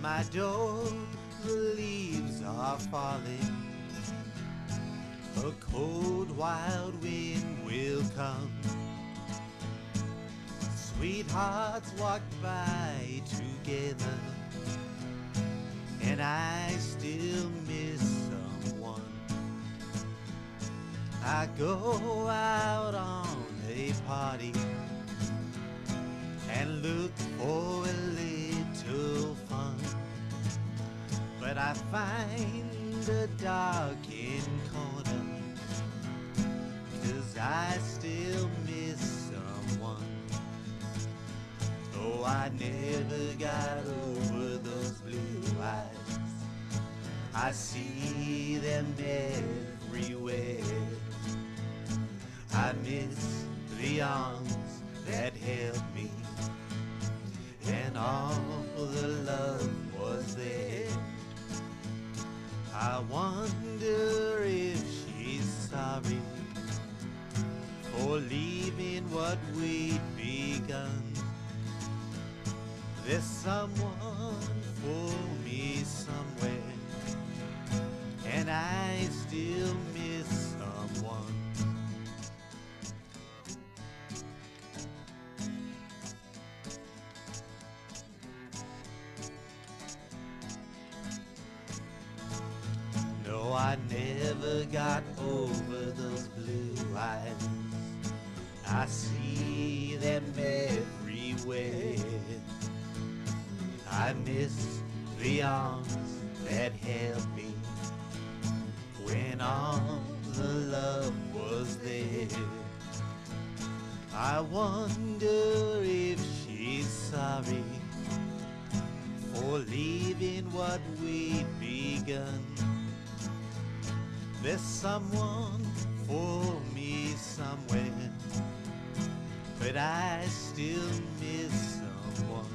my door, the leaves are falling. A cold wild wind will come. Sweethearts walk by together, and I still miss someone. I go out on a party and look for a little fun, but I find a darkened corner, 'cause I still miss someone. Oh, I never got over those blue eyes. I see them everywhere. I miss the arms that held me, and all the love was there. I wonder if she's sorry for leaving what we'd begun. There's someone for me somewhere, and I still miss someone. No, I never got over those blue eyes. I see them everywhere. I miss the arms that held me when all the love was there. I wonder if she's sorry for leaving what we'd begun. There's someone for me somewhere, but I still miss someone.